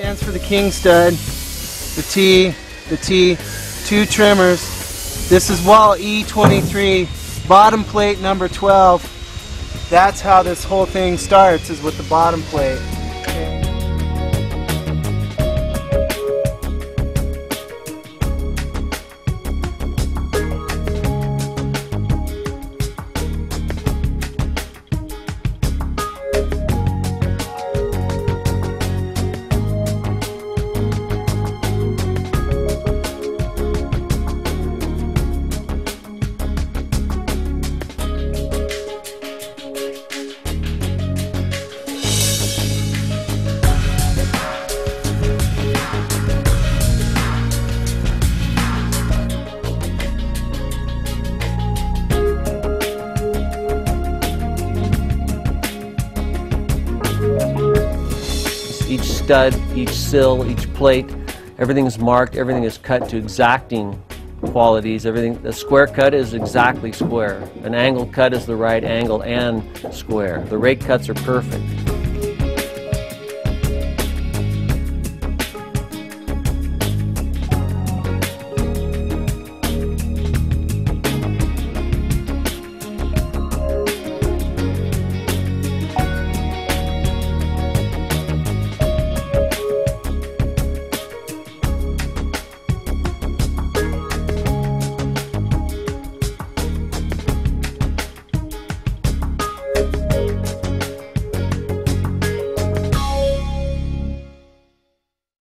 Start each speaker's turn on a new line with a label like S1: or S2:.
S1: Stands for the king stud, the T, 2 trimmers. This is wall E23, bottom plate number 12. That's how this whole thing starts, is with the bottom plate.
S2: Each stud, each sill, each plate, everything is marked, everything is cut to exacting qualities. Everything, the square cut is exactly square. An angle cut is the right angle and square. The rake cuts are perfect.